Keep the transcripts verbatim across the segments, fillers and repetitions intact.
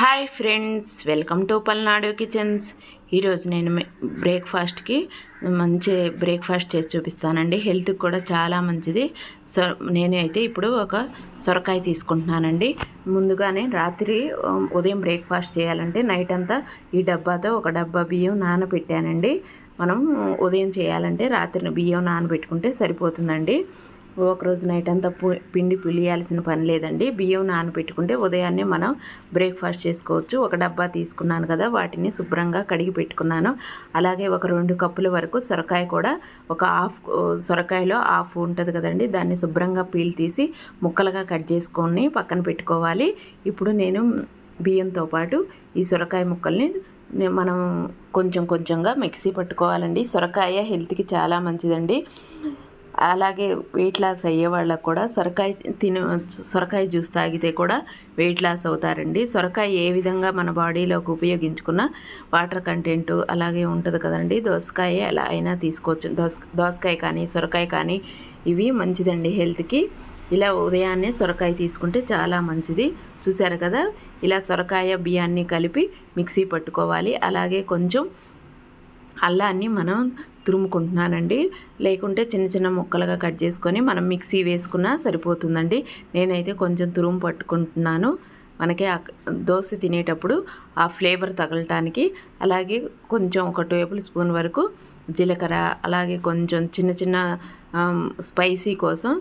Hi friends, welcome to Palnadu kitchens. ఈరోజు నేను బ్రేక్ఫాస్ట్కి మంచి బ్రేక్ఫాస్ట్ చేసి చూపిస్తానండి. హెల్త్కి కూడా చాలా మంచిది. సో నేనైతే ఇప్పుడు ఒక సొరకాయ తీసుకుంటున్నానండి. ముందుగానే రాత్రి ఉదయం బ్రేక్ఫాస్ట్ చేయాలంటే నైట్ అంతా ఈ డబ్బాతో ఒక డబ్బా బియ్యం నానబెట్టానండి. మనం ఉదయం చేయాలంటే రాత్రి బియ్యం నానబెట్టుకుంటే సరిపోతుందండి. ఒకరోజు నైట్ అంతా పిండి పులియాల్సిన పని లేదండి. బియ్యం నానబెట్టుకుంటే ఉదయాన్నే మనం బ్రేక్ఫాస్ట్ చేసుకోవచ్చు. ఒక డబ్బా తీసుకున్నాను కదా, వాటిని శుభ్రంగా కడిగి పెట్టుకున్నాను. అలాగే ఒక రెండు కప్పుల వరకు సొరకాయ కూడా, ఒక హాఫ్ సొరకాయలో హాఫ్ ఉంటుంది కదండి, దాన్ని శుభ్రంగా పీల్ తీసి ముక్కలుగా కట్ చేసుకొని పక్కన పెట్టుకోవాలి. ఇప్పుడు నేను బియ్యంతో పాటు ఈ సొరకాయ ముక్కల్ని మనం కొంచెం కొంచెంగా మిక్సీ పట్టుకోవాలండి. సొరకాయ హెల్త్కి చాలా మంచిదండి. అలాగే వెయిట్ లాస్ అయ్యే వాళ్ళకు కూడా సొరకాయ తిన సొరకాయ జ్యూస్ తాగితే కూడా వెయిట్ లాస్ అవుతారండి. సొరకాయ ఏ విధంగా మన బాడీలోకి ఉపయోగించుకున్న వాటర్ కంటెంట్ అలాగే ఉంటుంది కదండి. దోసకాయ ఎలా అయినా తీసుకోవచ్చు. దోస దోసకాయ కానీ సొరకాయ కానీ ఇవి మంచిదండి హెల్త్కి. ఇలా ఉదయాన్నే సొరకాయ తీసుకుంటే చాలా మంచిది. చూసారు కదా, ఇలా సొరకాయ బియ్యాన్ని కలిపి మిక్సీ పట్టుకోవాలి. అలాగే కొంచెం అల్లాన్ని మనం తురుముకుంటున్నానండి. లేకుంటే చిన్న చిన్న ముక్కలుగా కట్ చేసుకొని మనం మిక్సీ వేసుకున్నా సరిపోతుందండి. నేనైతే కొంచెం తురుము పట్టుకుంటున్నాను, మనకి దోశ తినేటప్పుడు ఆ ఫ్లేవర్ తగలటానికి. అలాగే కొంచెం ఒక టేబుల్ స్పూన్ వరకు జీలకర్ర, అలాగే కొంచెం చిన్న చిన్న స్పైసీ కోసం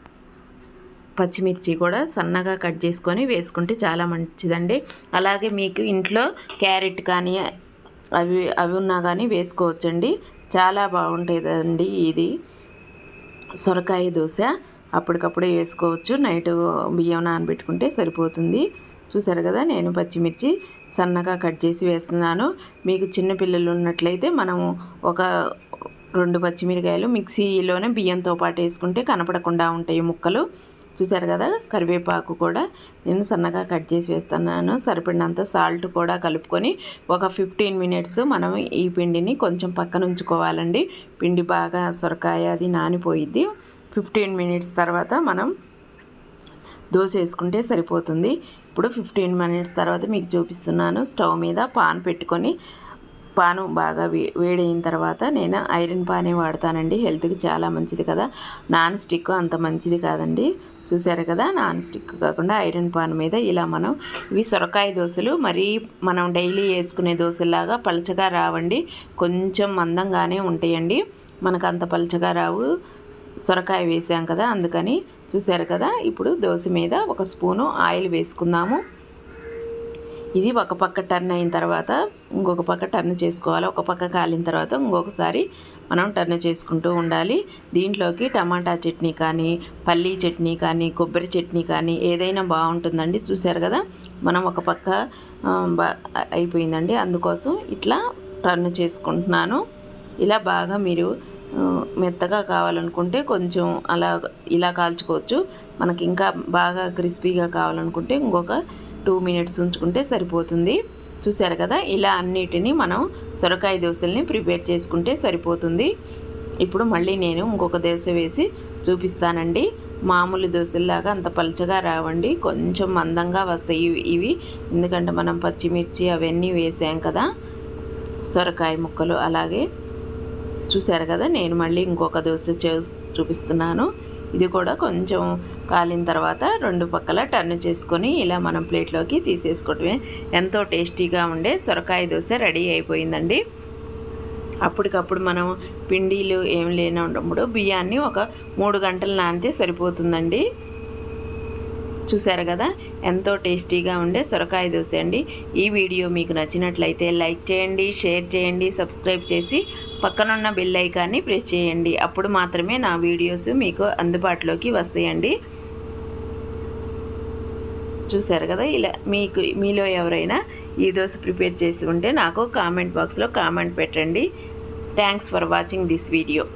పచ్చిమిర్చి కూడా సన్నగా కట్ చేసుకొని వేసుకుంటే చాలా మంచిదండి. అలాగే మీకు ఇంట్లో క్యారెట్ కానీ అవి అవి ఉన్నా కానీ వేసుకోవచ్చండి. చాలా బాగుంటుందండి ఇది సొరకాయ దోశ. అప్పటికప్పుడే వేసుకోవచ్చు. నైట్ బియ్యం నానబెట్టుకుంటే సరిపోతుంది. చూసారు కదా, నేను పచ్చిమిర్చి సన్నగా కట్ చేసి వేస్తున్నాను. మీకు చిన్నపిల్లలు ఉన్నట్లయితే మనము ఒక రెండు పచ్చిమిరకాయలు మిక్సీలోనే బియ్యంతో పాటు వేసుకుంటే కనపడకుండా ఉంటాయి ముక్కలు. చూసారు కదా, కరివేపాకు కూడా నేను సన్నగా కట్ చేసి వేస్తున్నాను. సరిపడినంత సాల్ట్ కూడా కలుపుకొని ఒక ఫిఫ్టీన్ మినిట్స్ మనం ఈ పిండిని కొంచెం పక్కన ఉంచుకోవాలండి. పిండి బాగా సొరకాయ అది నానిపోయిద్ది. ఫిఫ్టీన్ మినిట్స్ తర్వాత మనం దోశ వేసుకుంటే సరిపోతుంది. ఇప్పుడు ఫిఫ్టీన్ మినిట్స్ తర్వాత మీకు చూపిస్తున్నాను. స్టవ్ మీద పాన్ పెట్టుకొని, పాను బాగా వే వేడైన తర్వాత నేను ఐరన్ పానే వాడతానండి. హెల్త్కి చాలా మంచిది కదా. నాన్ స్టిక్ అంత మంచిది కాదండి. చూసారు కదా, నాన్ స్టిక్ కాకుండా ఐరన్ పాన్ మీద ఇలా మనం ఇవి సొరకాయ దోశలు మరీ మనం డైలీ వేసుకునే దోశలాగా పలచగా రావండి. కొంచెం మందంగానే ఉంటాయండి. మనకు అంత పలచగా రావు, సొరకాయ వేసాం కదా అందుకని. చూసారు కదా, ఇప్పుడు దోశ మీద ఒక స్పూను ఆయిల్ వేసుకుందాము. ఇది ఒక పక్క టర్న్ అయిన తర్వాత ఇంకొక పక్క టర్న్ చేసుకోవాలి. ఒక పక్క కాలిన తర్వాత ఇంకొకసారి మనం టర్న్ చేసుకుంటూ ఉండాలి. దీంట్లోకి టమాటా చట్నీ కానీ, పల్లీ చట్నీ కానీ, కొబ్బరి చట్నీ కానీ ఏదైనా బాగుంటుందండి. చూసారు కదా, మనం ఒక పక్క బా అయిపోయిందండి. అందుకోసం ఇట్లా టర్న్ చేసుకుంటున్నాను. ఇలా బాగా మీరు మెత్తగా కావాలనుకుంటే కొంచెం అలా ఇలా కాల్చుకోవచ్చు. మనకి ఇంకా బాగా క్రిస్పీగా కావాలనుకుంటే ఇంకొక టూ మినిట్స్ ఉంచుకుంటే సరిపోతుంది. చూసారు కదా, ఇలా అన్నిటినీ మనం సొరకాయ దోశల్ని ప్రిపేర్ చేసుకుంటే సరిపోతుంది. ఇప్పుడు మళ్ళీ నేను ఇంకొక దోశ వేసి చూపిస్తానండి. మామూలు దోశల్లాగా అంత పలచగా రావండి, కొంచెం మందంగా వస్తాయి ఇవి. ఎందుకంటే మనం పచ్చిమిర్చి అవన్నీ వేసాం కదా, సొరకాయ ముక్కలు. అలాగే చూసారు కదా, నేను మళ్ళీ ఇంకొక దోశ చూపిస్తున్నాను. ఇది కూడా కొంచెం కాలిన తర్వాత రెండు పక్కల టర్న్ చేసుకొని ఇలా మనం ప్లేట్లోకి తీసేసుకోవటమే. ఎంతో టేస్టీగా ఉండే సొరకాయ దోశ రెడీ అయిపోయిందండి. అప్పటికప్పుడు మనం పిండిలు ఏం లేనప్పుడు బియ్యాన్ని ఒక మూడు గంటలు నానితే సరిపోతుందండి. చూసారు కదా, ఎంతో టేస్టీగా ఉండే సొరకాయ దోశ అండి. ఈ వీడియో మీకు నచ్చినట్లయితే లైక్ చేయండి, షేర్ చేయండి, సబ్స్క్రైబ్ చేసి పక్కనున్న బెల్ ఐకాన్ని ప్రెస్ చేయండి. అప్పుడు మాత్రమే నా వీడియోస్ మీకు అందుబాటులోకి వస్తాయండి. చూసారు కదా, ఇలా మీకు మీలో ఎవరైనా ఈ దోశ ప్రిపేర్ చేసి ఉంటే నాకు కామెంట్ బాక్స్లో కామెంట్ పెట్టండి. Thanks for watching this video.